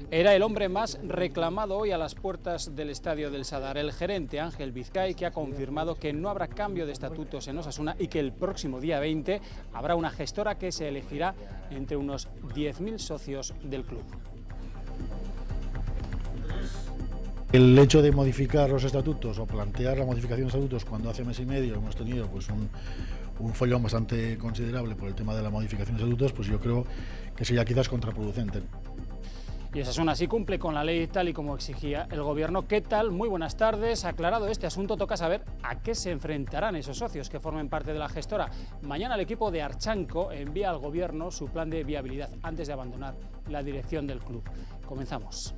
Era el hombre más reclamado hoy a las puertas del estadio del Sadar, el gerente Ángel Vizcay, que ha confirmado que no habrá cambio de estatutos en Osasuna y que el próximo día 20 habrá una gestora que se elegirá entre unos 10.000 socios del club. El hecho de modificar los estatutos o plantear la modificación de estatutos cuando hace mes y medio hemos tenido pues un follón bastante considerable por el tema de la modificación de estatutos, pues yo creo que sería quizás contraproducente. Y Osasuna sí cumple con la ley tal y como exigía el gobierno. ¿Qué tal? Muy buenas tardes. Aclarado este asunto, toca saber a qué se enfrentarán esos socios que formen parte de la gestora. Mañana el equipo de Archanco envía al gobierno su plan de viabilidad antes de abandonar la dirección del club. Comenzamos.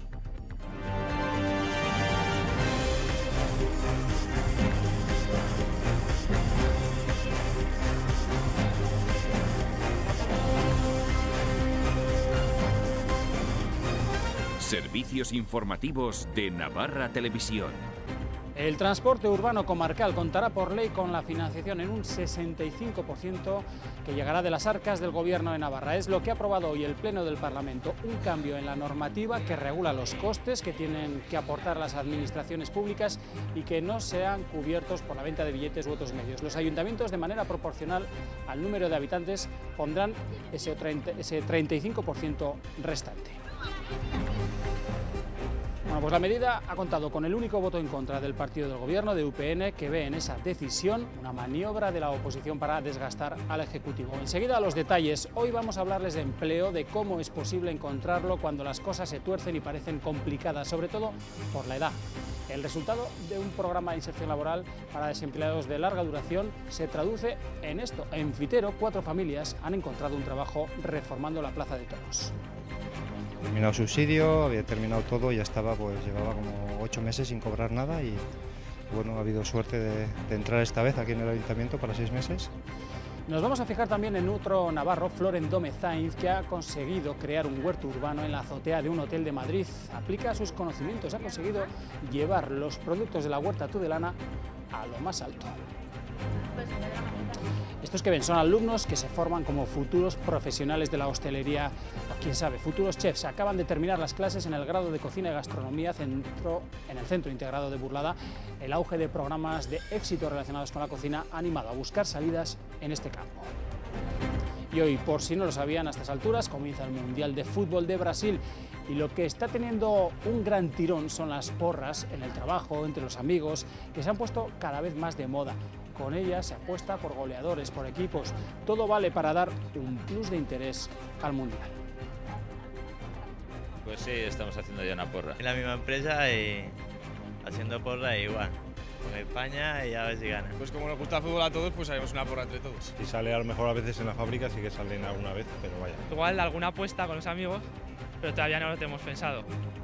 Servicios informativos de Navarra Televisión. El transporte urbano comarcal contará por ley con la financiación en un 65% que llegará de las arcas del Gobierno de Navarra. Es lo que ha aprobado hoy el Pleno del Parlamento, un cambio en la normativa que regula los costes que tienen que aportar las administraciones públicas y que no sean cubiertos por la venta de billetes u otros medios. Los ayuntamientos, de manera proporcional al número de habitantes, pondrán ese 35% restante. Bueno, pues la medida ha contado con el único voto en contra del partido del gobierno, de UPN, que ve en esa decisión una maniobra de la oposición para desgastar al Ejecutivo. Enseguida los detalles. Hoy vamos a hablarles de empleo, de cómo es posible encontrarlo cuando las cosas se tuercen y parecen complicadas, sobre todo por la edad. El resultado de un programa de inserción laboral para desempleados de larga duración se traduce en esto. En Fitero, 4 familias han encontrado un trabajo reformando la Plaza de Toros. Terminado subsidio, había terminado todo, ya estaba, pues llevaba como 8 meses sin cobrar nada y bueno, ha habido suerte de entrar esta vez aquí en el ayuntamiento para 6 meses. Nos vamos a fijar también en otro navarro, Florent Domezaiz, que ha conseguido crear un huerto urbano en la azotea de un hotel de Madrid. Aplica sus conocimientos, ha conseguido llevar los productos de la huerta tudelana a lo más alto. Estos que ven son alumnos que se forman como futuros profesionales de la hostelería, o quién sabe, futuros chefs. Acaban de terminar las clases en el grado de cocina y gastronomía en el Centro Integrado de Burlada. El auge de programas de éxito relacionados con la cocina ha animado a buscar salidas en este campo. Y hoy, por si no lo sabían a estas alturas, comienza el Mundial de Fútbol de Brasil. Y lo que está teniendo un gran tirón son las porras en el trabajo, entre los amigos, que se han puesto cada vez más de moda. Con ellas se apuesta por goleadores, por equipos. Todo vale para dar un plus de interés al Mundial. Pues sí, estamos haciendo ya una porra. En la misma empresa y haciendo porra igual. Con España y a ver si gana. Pues como nos gusta el fútbol a todos, pues haremos una porra entre todos. Si sale a lo mejor a veces en la fábrica, sí que salen alguna vez, pero vaya. Igual alguna apuesta con los amigos, pero todavía no lo tenemos pensado.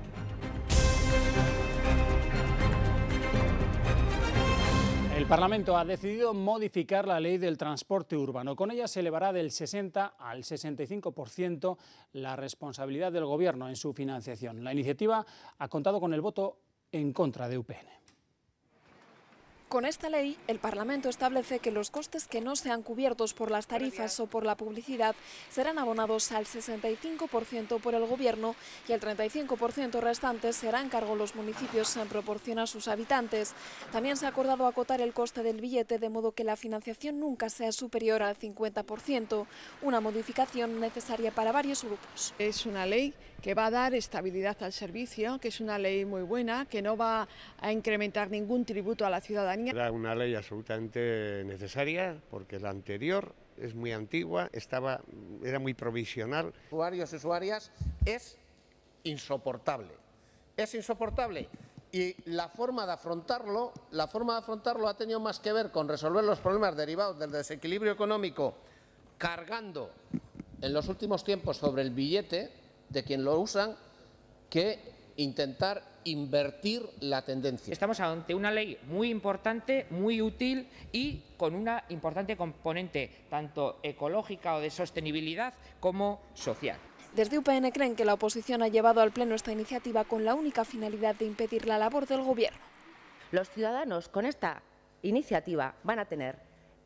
El Parlamento ha decidido modificar la ley del transporte urbano. Con ella se elevará del 60 al 65% la responsabilidad del Gobierno en su financiación. La iniciativa ha contado con el voto en contra de UPN. Con esta ley, el Parlamento establece que los costes que no sean cubiertos por las tarifas o por la publicidad serán abonados al 65% por el Gobierno y el 35% restante será en cargo los municipios en proporción a sus habitantes. También se ha acordado acotar el coste del billete de modo que la financiación nunca sea superior al 50%, una modificación necesaria para varios grupos. Es una ley que va a dar estabilidad al servicio, que es una ley muy buena, que no va a incrementar ningún tributo a la ciudadanía. Era una ley absolutamente necesaria porque la anterior es muy antigua, era muy provisional. Usuarios y usuarias es insoportable. Es insoportable. Y la forma de afrontarlo ha tenido más que ver con resolver los problemas derivados del desequilibrio económico, cargando en los últimos tiempos sobre el billete de quien lo usan, que intentar invertir la tendencia. Estamos ante una ley muy importante, muy útil y con una importante componente tanto ecológica o de sostenibilidad como social. Desde UPN creen que la oposición ha llevado al Pleno esta iniciativa con la única finalidad de impedir la labor del Gobierno. Los ciudadanos con esta iniciativa van a tener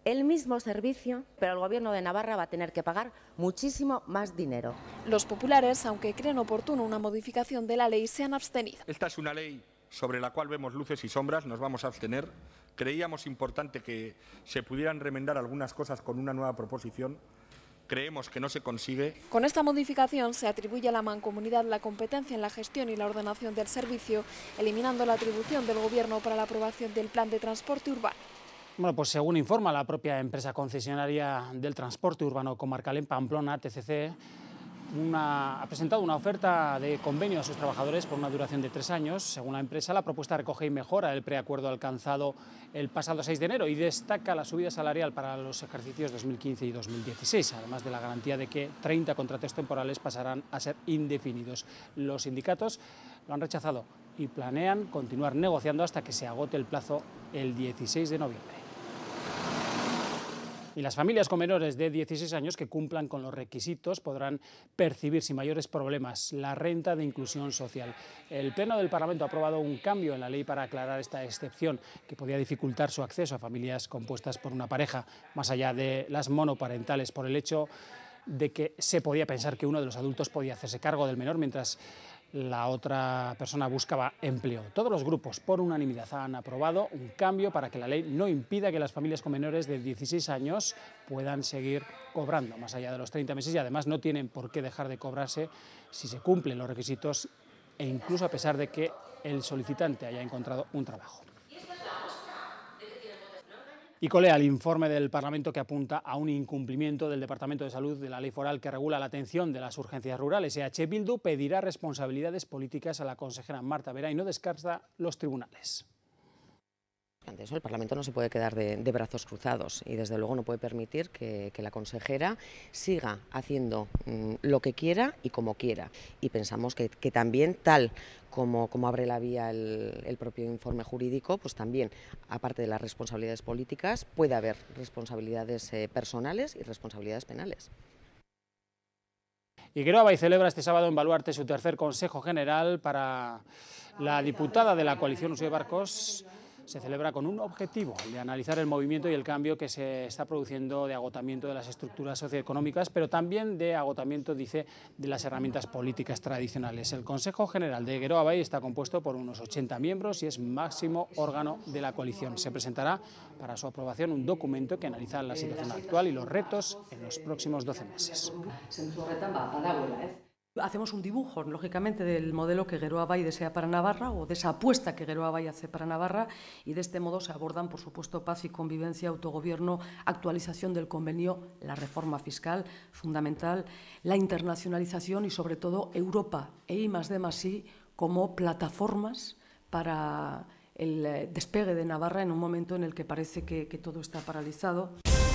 el mismo servicio, pero el Gobierno de Navarra va a tener que pagar muchísimo más dinero. Los populares, aunque creen oportuno una modificación de la ley, se han abstenido. Esta es una ley sobre la cual vemos luces y sombras, nos vamos a abstener. Creíamos importante que se pudieran remendar algunas cosas con una nueva proposición. Creemos que no se consigue. Con esta modificación se atribuye a la Mancomunidad la competencia en la gestión y la ordenación del servicio, eliminando la atribución del Gobierno para la aprobación del Plan de Transporte Urbano. Bueno, pues según informa la propia empresa concesionaria del transporte urbano comarcal en Pamplona, TCC, ha presentado una oferta de convenio a sus trabajadores por una duración de 3 años. Según la empresa, la propuesta recoge y mejora el preacuerdo alcanzado el pasado 6 de enero y destaca la subida salarial para los ejercicios 2015 y 2016, además de la garantía de que 30 contratos temporales pasarán a ser indefinidos. Los sindicatos lo han rechazado y planean continuar negociando hasta que se agote el plazo el 16 de noviembre. Y las familias con menores de 16 años que cumplan con los requisitos podrán percibir sin mayores problemas la renta de inclusión social. El Pleno del Parlamento ha aprobado un cambio en la ley para aclarar esta excepción que podía dificultar su acceso a familias compuestas por una pareja, más allá de las monoparentales, por el hecho de que se podía pensar que uno de los adultos podía hacerse cargo del menor mientras la otra persona buscaba empleo. Todos los grupos, por unanimidad, han aprobado un cambio para que la ley no impida que las familias con menores de 16 años puedan seguir cobrando más allá de los 30 meses y además no tienen por qué dejar de cobrarse si se cumplen los requisitos e incluso a pesar de que el solicitante haya encontrado un trabajo. Y colea el informe del Parlamento que apunta a un incumplimiento del Departamento de Salud de la ley foral que regula la atención de las urgencias rurales. EH Bildu pedirá responsabilidades políticas a la consejera Marta Vera y no descarta los tribunales. Ante eso, el Parlamento no se puede quedar de brazos cruzados y desde luego no puede permitir que la consejera siga haciendo lo que quiera y como quiera. Y pensamos que también, tal como abre la vía el propio informe jurídico, pues también, aparte de las responsabilidades políticas, puede haber responsabilidades personales y responsabilidades penales. Y Geroa Bai celebra este sábado en Baluarte su tercer Consejo General. Para la diputada de la coalición Uso de Barcos se celebra con un objetivo, el de analizar el movimiento y el cambio que se está produciendo de agotamiento de las estructuras socioeconómicas, pero también de agotamiento, dice, de las herramientas políticas tradicionales. El Consejo General de Geroa Bai está compuesto por unos 80 miembros y es máximo órgano de la coalición. Se presentará para su aprobación un documento que analiza la situación actual y los retos en los próximos 12 meses. Hacemos un dibujo, lógicamente, del modelo que Geroa Bai desea para Navarra o de esa apuesta que Geroa Bai hace para Navarra y de este modo se abordan, por supuesto, paz y convivencia, autogobierno, actualización del convenio, la reforma fiscal fundamental, la internacionalización y, sobre todo, Europa e I+D+I como plataformas para el despegue de Navarra en un momento en el que parece que todo está paralizado.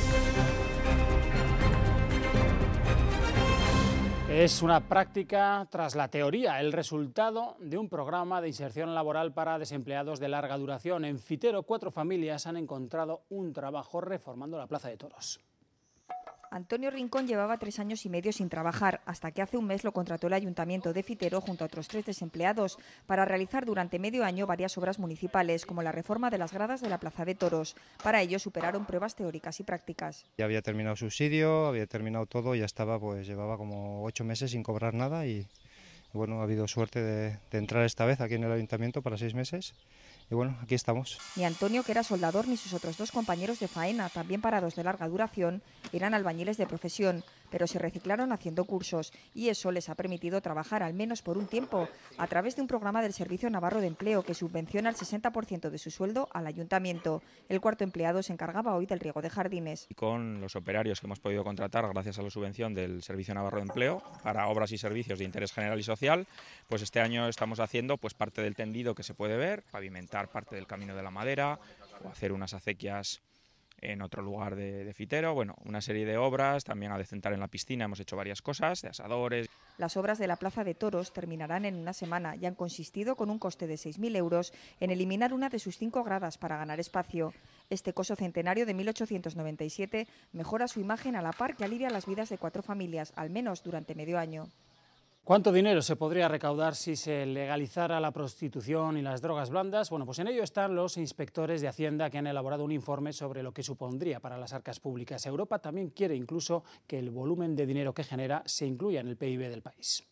Es una práctica tras la teoría, el resultado de un programa de inserción laboral para desempleados de larga duración. En Fitero, 4 familias han encontrado un trabajo reformando la Plaza de Toros. Antonio Rincón llevaba 3 años y medio sin trabajar, hasta que hace un mes lo contrató el Ayuntamiento de Fitero junto a otros 3 desempleados para realizar durante medio año varias obras municipales, como la reforma de las gradas de la Plaza de Toros. Para ello superaron pruebas teóricas y prácticas. Ya había terminado subsidio, había terminado todo, ya estaba, pues llevaba como 8 meses sin cobrar nada y bueno, ha habido suerte de entrar esta vez aquí en el Ayuntamiento para 6 meses. Y bueno, aquí estamos. Ni Antonio, que era soldador, ni sus otros 2 compañeros de faena, también parados de larga duración, eran albañiles de profesión, pero se reciclaron haciendo cursos y eso les ha permitido trabajar al menos por un tiempo a través de un programa del Servicio Navarro de Empleo que subvenciona el 60% de su sueldo al Ayuntamiento. El cuarto empleado se encargaba hoy del riego de jardines. Y con los operarios que hemos podido contratar gracias a la subvención del Servicio Navarro de Empleo para obras y servicios de interés general y social, pues este año estamos haciendo pues parte del tendido que se puede ver, pavimentar parte del Camino de la Madera o hacer unas acequias en otro lugar de Fitero, bueno, una serie de obras, también adecentar en la piscina, hemos hecho varias cosas, de asadores. Las obras de la Plaza de Toros terminarán en una semana y han consistido, con un coste de 6.000 euros, en eliminar una de sus 5 gradas para ganar espacio. Este coso centenario de 1897 mejora su imagen a la par que alivia las vidas de 4 familias, al menos durante medio año. ¿Cuánto dinero se podría recaudar si se legalizara la prostitución y las drogas blandas? Bueno, pues en ello están los inspectores de Hacienda que han elaborado un informe sobre lo que supondría para las arcas públicas. Europa también quiere incluso que el volumen de dinero que genera se incluya en el PIB del país.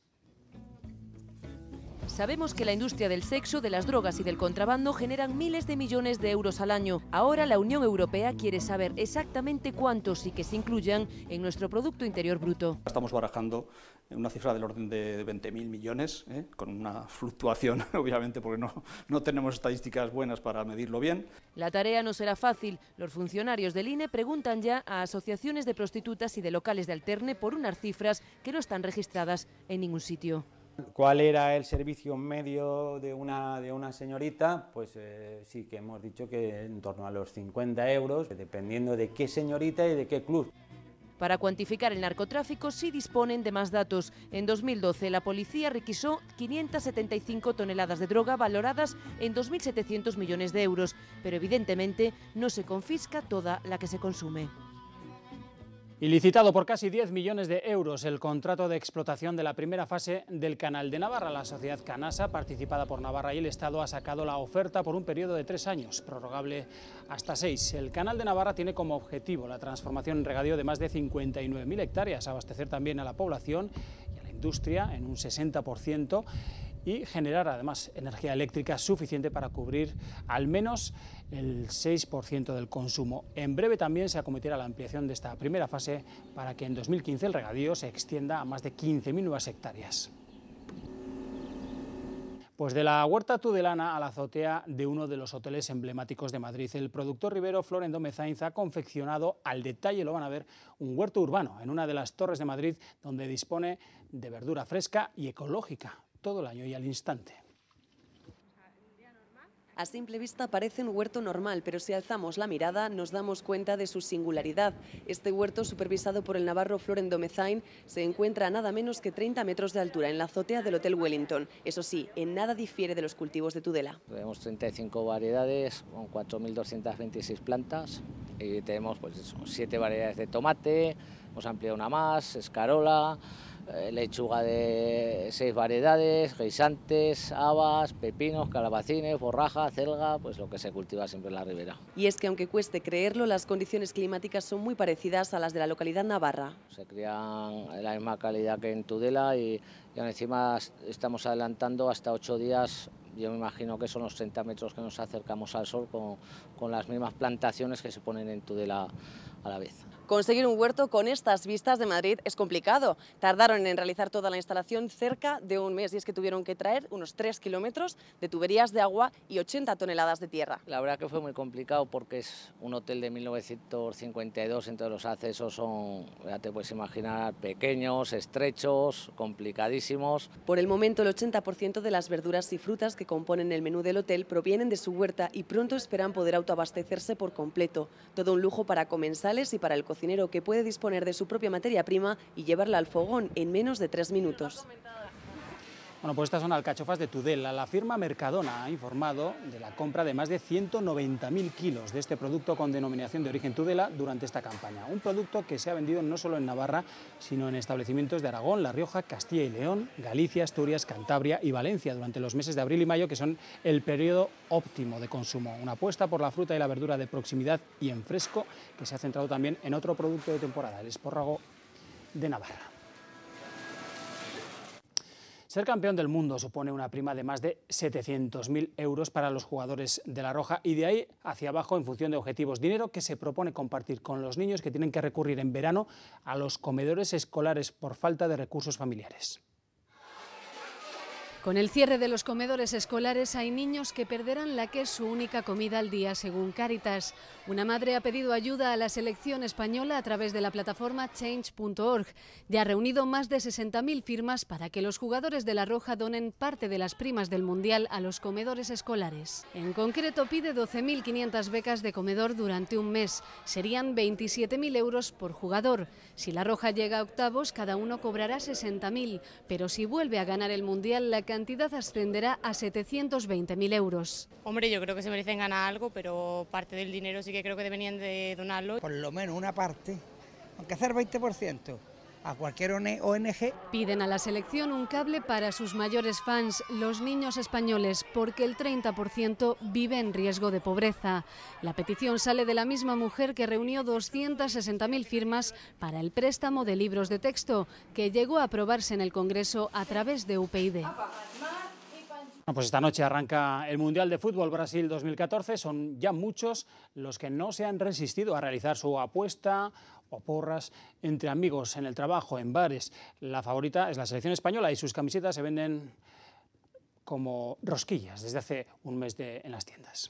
Sabemos que la industria del sexo, de las drogas y del contrabando generan miles de millones de euros al año. Ahora la Unión Europea quiere saber exactamente cuántos y que se incluyan en nuestro Producto Interior Bruto. Estamos barajando una cifra del orden de 20.000 millones, con una fluctuación, obviamente, porque no tenemos estadísticas buenas para medirlo bien. La tarea no será fácil. Los funcionarios del INE preguntan ya a asociaciones de prostitutas y de locales de alterne por unas cifras que no están registradas en ningún sitio. ¿Cuál era el servicio medio de una señorita? Pues sí que hemos dicho que en torno a los 50 euros, dependiendo de qué señorita y de qué club. Para cuantificar el narcotráfico sí disponen de más datos. En 2012 la policía requisó 575 toneladas de droga valoradas en 2.700 millones de euros, pero evidentemente no se confisca toda la que se consume. Y licitado por casi 10 millones de euros el contrato de explotación de la primera fase del Canal de Navarra. La sociedad Canasa, participada por Navarra y el Estado, ha sacado la oferta por un periodo de 3 años, prorrogable hasta 6. El Canal de Navarra tiene como objetivo la transformación en regadío de más de 59.000 hectáreas, abastecer también a la población y a la industria en un 60%, y generar además energía eléctrica suficiente para cubrir al menos el 6% del consumo. En breve también se acometerá la ampliación de esta primera fase para que en 2015 el regadío se extienda a más de 15.000 nuevas hectáreas. Pues de la huerta tudelana a la azotea de uno de los hoteles emblemáticos de Madrid, el productor ribero Florendo Mezainz ha confeccionado al detalle, lo van a ver, un huerto urbano en una de las torres de Madrid donde dispone de verdura fresca y ecológica todo el año y al instante. A simple vista parece un huerto normal, pero si alzamos la mirada nos damos cuenta de su singularidad. Este huerto, supervisado por el navarro Florendo Mezainz, se encuentra a nada menos que 30 metros de altura en la azotea del Hotel Wellington. Eso sí, en nada difiere de los cultivos de Tudela. Tenemos 35 variedades con 4.226 plantas y tenemos 7 variedades de tomate, hemos ampliado una más, escarola, lechuga de 6 variedades, guisantes, habas, pepinos, calabacines, borraja, celga, pues lo que se cultiva siempre en la ribera. Y es que aunque cueste creerlo, las condiciones climáticas son muy parecidas a las de la localidad navarra. Se crían en la misma calidad que en Tudela y encima estamos adelantando hasta 8 días. Yo me imagino que son los 30 metros que nos acercamos al sol con las mismas plantaciones que se ponen en Tudela a la vez. Conseguir un huerto con estas vistas de Madrid es complicado. Tardaron en realizar toda la instalación cerca de un mes y es que tuvieron que traer unos 3 kilómetros de tuberías de agua y 80 toneladas de tierra. La verdad que fue muy complicado porque es un hotel de 1952, entonces los accesos son, ya te puedes imaginar, pequeños, estrechos, complicadísimos. Por el momento el 80% de las verduras y frutas que componen el menú del hotel provienen de su huerta y pronto esperan poder autoabastecerse por completo. Todo un lujo para comensales y para el cocinero que puede disponer de su propia materia prima y llevarla al fogón en menos de 3 minutos. Bueno, pues estas son alcachofas de Tudela. La firma Mercadona ha informado de la compra de más de 190.000 kilos de este producto con denominación de origen Tudela durante esta campaña. Un producto que se ha vendido no solo en Navarra, sino en establecimientos de Aragón, La Rioja, Castilla y León, Galicia, Asturias, Cantabria y Valencia durante los meses de abril y mayo, que son el periodo óptimo de consumo. Una apuesta por la fruta y la verdura de proximidad y en fresco, que se ha centrado también en otro producto de temporada, el espárrago de Navarra. Ser campeón del mundo supone una prima de más de 700.000 euros para los jugadores de La Roja y de ahí hacia abajo en función de objetivos. Dinero que se propone compartir con los niños que tienen que recurrir en verano a los comedores escolares por falta de recursos familiares. Con el cierre de los comedores escolares hay niños que perderán la que es su única comida al día, según Cáritas. Una madre ha pedido ayuda a la selección española a través de la plataforma Change.org. Ya ha reunido más de 60.000 firmas para que los jugadores de La Roja donen parte de las primas del Mundial a los comedores escolares. En concreto pide 12.500 becas de comedor durante un mes. Serían 27.000 euros por jugador. Si La Roja llega a octavos, cada uno cobrará 60.000, pero si vuelve a ganar el Mundial, la cantidad ascenderá a 720.000 euros. Hombre, yo creo que se merecen ganar algo, pero parte del dinero sí que creo que deberían de donarlo. Por lo menos una parte, aunque hacer 20%, a cualquier ONG. Piden a la selección un cable para sus mayores fans, los niños españoles, porque el 30% vive en riesgo de pobreza. La petición sale de la misma mujer que reunió 260.000 firmas para el préstamo de libros de texto, que llegó a aprobarse en el Congreso a través de UPyD. Bueno, pues esta noche arranca el Mundial de Fútbol Brasil 2014. Son ya muchos los que no se han resistido a realizar su apuesta o porras entre amigos, en el trabajo, en bares. La favorita es la selección española y sus camisetas se venden como rosquillas desde hace un mes en las tiendas.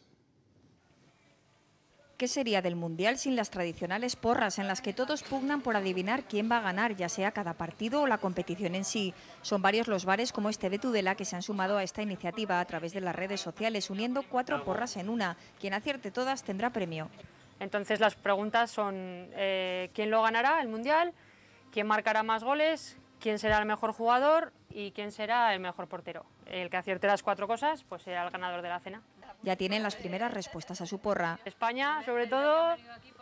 ¿Qué sería del Mundial sin las tradicionales porras en las que todos pugnan por adivinar quién va a ganar, ya sea cada partido o la competición en sí? Son varios los bares como este de Tudela que se han sumado a esta iniciativa a través de las redes sociales, uniendo 4 porras en una. Quien acierte todas tendrá premio. Entonces las preguntas son ¿quién lo ganará el Mundial? ¿Quién marcará más goles? ¿Quién será el mejor jugador? ¿Y quién será el mejor portero? El que acierte las 4 cosas pues será el ganador de la cena. Ya tienen las primeras respuestas a su porra. España, sobre todo,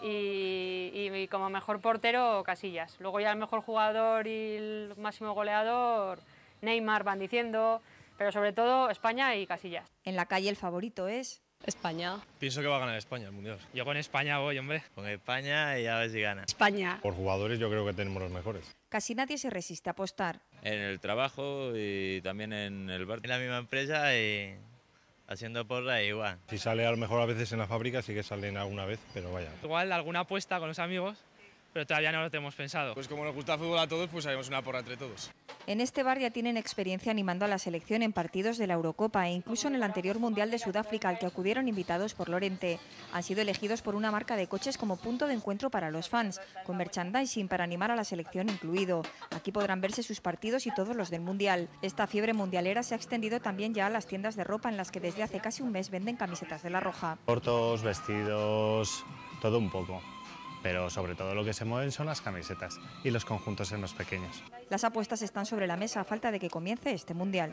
y como mejor portero, Casillas. Luego ya el mejor jugador y el máximo goleador, Neymar, van diciendo, pero sobre todo España y Casillas. En la calle el favorito es España. Pienso que va a ganar España el Mundial. Yo con España voy, hombre. Con España y a ver si gana. España. Por jugadores yo creo que tenemos los mejores. Casi nadie se resiste a apostar. En el trabajo y también en el bar. En la misma empresa y haciendo porra igual. Si sale a lo mejor a veces en la fábrica sí que salen alguna vez, pero vaya. Igual alguna apuesta con los amigos, pero todavía no lo tenemos pensado. Pues como nos gusta el fútbol a todos, pues haremos una porra entre todos. En este bar ya tienen experiencia animando a la selección en partidos de la Eurocopa e incluso en el anterior Mundial de Sudáfrica al que acudieron invitados por Lorente. Han sido elegidos por una marca de coches como punto de encuentro para los fans, con merchandising para animar a la selección incluido. Aquí podrán verse sus partidos y todos los del Mundial. Esta fiebre mundialera se ha extendido también ya a las tiendas de ropa en las que desde hace casi un mes venden camisetas de la Roja. Cortos, vestidos, todo un poco. Pero sobre todo lo que se mueven son las camisetas y los conjuntos en los pequeños. Las apuestas están sobre la mesa a falta de que comience este Mundial.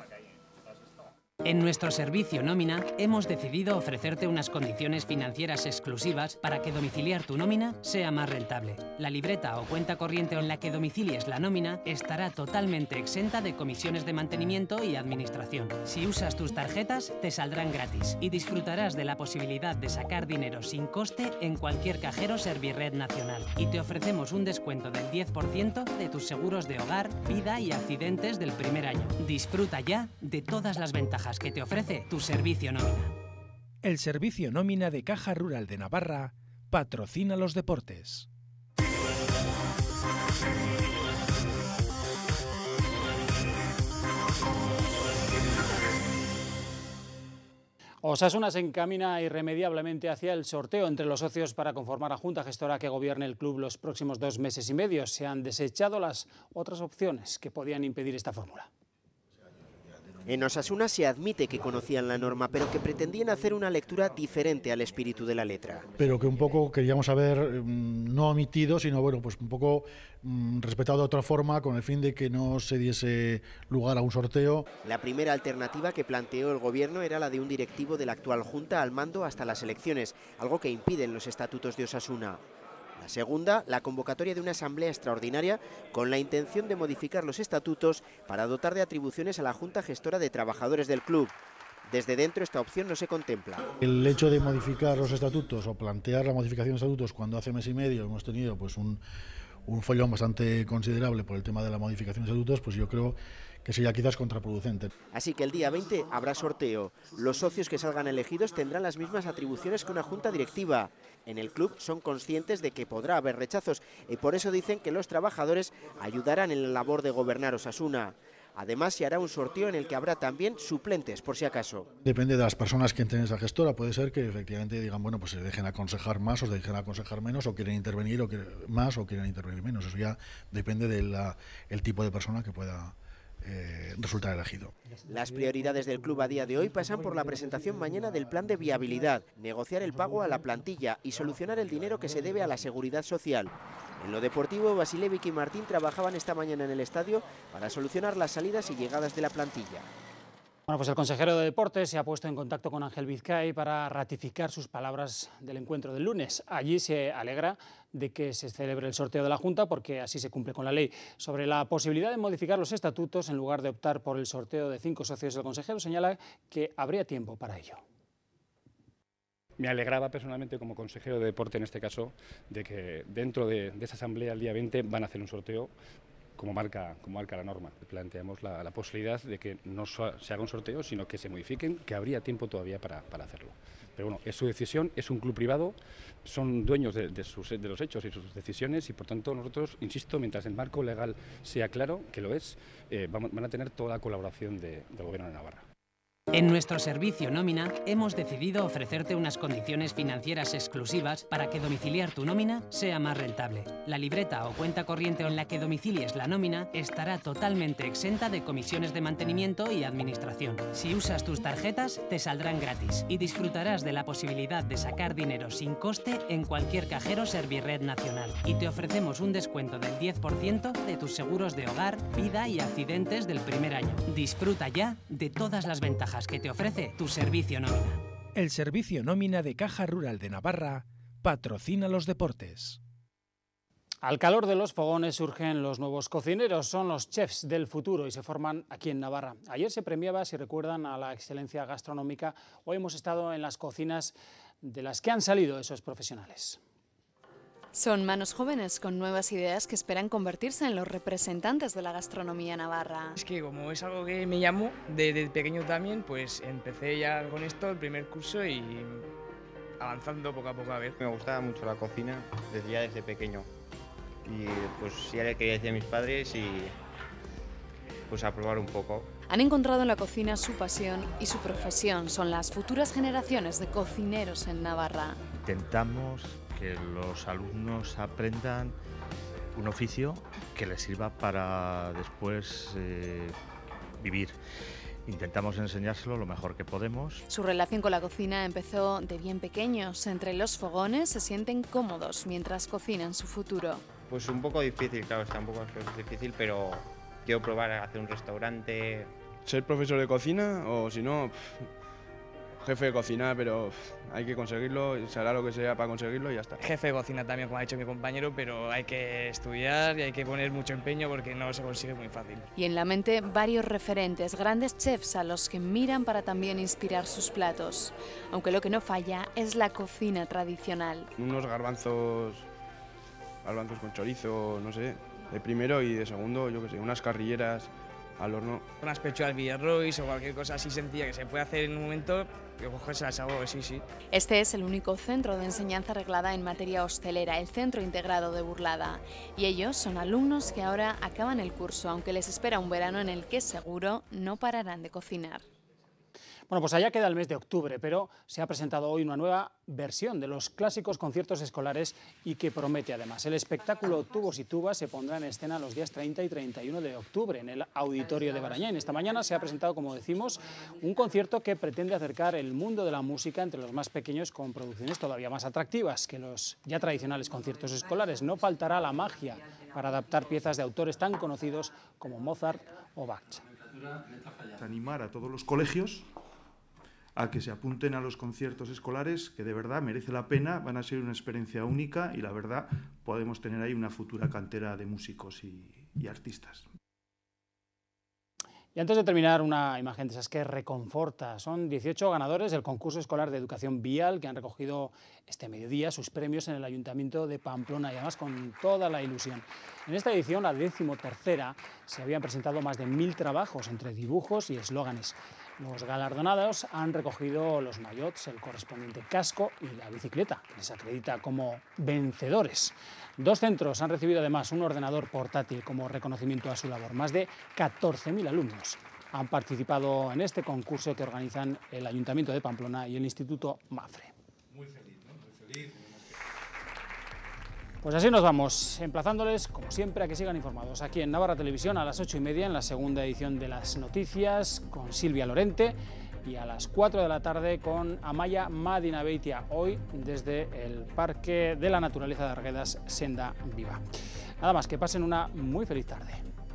En nuestro servicio nómina hemos decidido ofrecerte unas condiciones financieras exclusivas para que domiciliar tu nómina sea más rentable. La libreta o cuenta corriente en la que domicilies la nómina estará totalmente exenta de comisiones de mantenimiento y administración. Si usas tus tarjetas, te saldrán gratis y disfrutarás de la posibilidad de sacar dinero sin coste en cualquier cajero Servirred nacional. Y te ofrecemos un descuento del 10% de tus seguros de hogar, vida y accidentes del primer año. Disfruta ya de todas las ventajas que te ofrece tu servicio nómina. El servicio nómina de Caja Rural de Navarra patrocina los deportes. Osasuna se encamina irremediablemente hacia el sorteo entre los socios para conformar la Junta Gestora que gobierne el club los próximos 2 meses y medio. Se han desechado las otras opciones que podían impedir esta fórmula. En Osasuna se admite que conocían la norma, pero que pretendían hacer una lectura diferente al espíritu de la letra. Pero que un poco queríamos haber no omitido, sino bueno, pues un poco respetado de otra forma, con el fin de que no se diese lugar a un sorteo. La primera alternativa que planteó el gobierno era la de un directivo de la actual Junta al mando hasta las elecciones, algo que impiden los estatutos de Osasuna. La segunda, la convocatoria de una asamblea extraordinaria con la intención de modificar los estatutos para dotar de atribuciones a la Junta Gestora de Trabajadores del club. Desde dentro esta opción no se contempla. El hecho de modificar los estatutos o plantear la modificación de estatutos cuando hace mes y medio hemos tenido pues un follón bastante considerable por el tema de la modificación de estatutos, pues yo creo que sería quizás contraproducente. Así que el día 20 habrá sorteo. Los socios que salgan elegidos tendrán las mismas atribuciones que una junta directiva. En el club son conscientes de que podrá haber rechazos y por eso dicen que los trabajadores ayudarán en la labor de gobernar Osasuna. Además, se hará un sorteo en el que habrá también suplentes, por si acaso. Depende de las personas que entren en esa gestora. Puede ser que efectivamente digan, bueno, pues se dejen aconsejar más o se dejen aconsejar menos, o quieren intervenir más o quieren intervenir menos. Eso ya depende del tipo de persona que pueda resultar elegido. Las prioridades del club a día de hoy pasan por la presentación mañana del plan de viabilidad, negociar el pago a la plantilla y solucionar el dinero que se debe a la seguridad social. En lo deportivo, Basilevic y Martín trabajaban esta mañana en el estadio para solucionar las salidas y llegadas de la plantilla. Bueno, pues el consejero de Deportes se ha puesto en contacto con Ángel Vizcay para ratificar sus palabras del encuentro del lunes. Allí se alegra de que se celebre el sorteo de la Junta porque así se cumple con la ley. Sobre la posibilidad de modificar los estatutos en lugar de optar por el sorteo de 5 socios, el consejero señala que habría tiempo para ello. Me alegraba personalmente como consejero de Deporte en este caso de que dentro de esa asamblea el día 20 van a hacer un sorteo como marca la norma. Planteamos la posibilidad de que no se haga un sorteo, sino que se modifiquen, que habría tiempo todavía para hacerlo. Pero bueno, es su decisión, es un club privado, son dueños de los hechos y sus decisiones y por tanto nosotros, insisto, mientras el marco legal sea claro, que lo es, van a tener toda la colaboración del Gobierno de Navarra. En nuestro servicio nómina hemos decidido ofrecerte unas condiciones financieras exclusivas para que domiciliar tu nómina sea más rentable. La libreta o cuenta corriente en la que domicilies la nómina estará totalmente exenta de comisiones de mantenimiento y administración. Si usas tus tarjetas, te saldrán gratis y disfrutarás de la posibilidad de sacar dinero sin coste en cualquier cajero Servirred nacional. Y te ofrecemos un descuento del 10% de tus seguros de hogar, vida y accidentes del primer año. Disfruta ya de todas las ventajas que te ofrece tu servicio nómina. El servicio nómina de Caja Rural de Navarra patrocina los deportes. Al calor de los fogones surgen los nuevos cocineros, son los chefs del futuro y se forman aquí en Navarra. Ayer se premiaba, si recuerdan, a la excelencia gastronómica. Hoy hemos estado en las cocinas de las que han salido esos profesionales. Son manos jóvenes con nuevas ideas que esperan convertirse en los representantes de la gastronomía navarra. Es que como es algo que me llamó desde pequeño también, pues empecé ya con esto, el primer curso y avanzando poco a poco a ver. Me gustaba mucho la cocina desde pequeño y pues ya le quería decir a mis padres y pues a probar un poco. Han encontrado en la cocina su pasión y su profesión. Son las futuras generaciones de cocineros en Navarra. Intentamos que los alumnos aprendan un oficio que les sirva para después vivir. Intentamos enseñárselo lo mejor que podemos. Su relación con la cocina empezó de bien pequeños. Entre los fogones se sienten cómodos mientras cocinan su futuro. Pues un poco difícil, claro, está un poco difícil, pero quiero probar a hacer un restaurante. Ser profesor de cocina o si no, jefe de cocina, pero hay que conseguirlo, se hará lo que sea para conseguirlo y ya está. Jefe de cocina también, como ha dicho mi compañero, pero hay que estudiar y hay que poner mucho empeño porque no se consigue muy fácil. Y en la mente varios referentes, grandes chefs a los que miran para también inspirar sus platos. Aunque lo que no falla es la cocina tradicional. Unos garbanzos con chorizo, no sé, de primero y de segundo, yo qué sé, unas carrilleras al horno. Unas pechugas Villarrois o cualquier cosa así sencilla que se puede hacer en un momento, que cogerse algo, sí. Este es el único centro de enseñanza reglada en materia hostelera, el Centro Integrado de Burlada. Y ellos son alumnos que ahora acaban el curso, aunque les espera un verano en el que seguro no pararán de cocinar. Bueno, pues allá queda el mes de octubre, pero se ha presentado hoy una nueva versión de los clásicos conciertos escolares y que promete además. El espectáculo Tubos y Tubas se pondrá en escena los días 30 y 31 de octubre en el Auditorio de Barañáin. Esta mañana se ha presentado, como decimos, un concierto que pretende acercar el mundo de la música entre los más pequeños con producciones todavía más atractivas que los ya tradicionales conciertos escolares. No faltará la magia para adaptar piezas de autores tan conocidos como Mozart o Bach. Animar a todos los colegios a que se apunten a los conciertos escolares, que de verdad merece la pena, van a ser una experiencia única y la verdad podemos tener ahí una futura cantera de músicos y artistas. Y antes de terminar, una imagen de esas que reconforta. Son 18 ganadores del concurso escolar de educación vial que han recogido este mediodía sus premios en el Ayuntamiento de Pamplona y además con toda la ilusión. En esta edición, la 13ª, se habían presentado más de 1000 trabajos entre dibujos y eslóganes. Los galardonados han recogido los maillots, el correspondiente casco y la bicicleta, que les acredita como vencedores. 2 centros han recibido además un ordenador portátil como reconocimiento a su labor. Más de 14.000 alumnos han participado en este concurso que organizan el Ayuntamiento de Pamplona y el Instituto Mafre. Muy feliz, ¿no? Muy feliz. Pues así nos vamos, emplazándoles, como siempre, a que sigan informados aquí en Navarra Televisión a las 8:30 en la segunda edición de las noticias con Silvia Lorente y a las 4 de la tarde con Amaya Madinabeitia, hoy desde el Parque de la Naturaleza de Arguedas, Senda Viva. Nada más, que pasen una muy feliz tarde.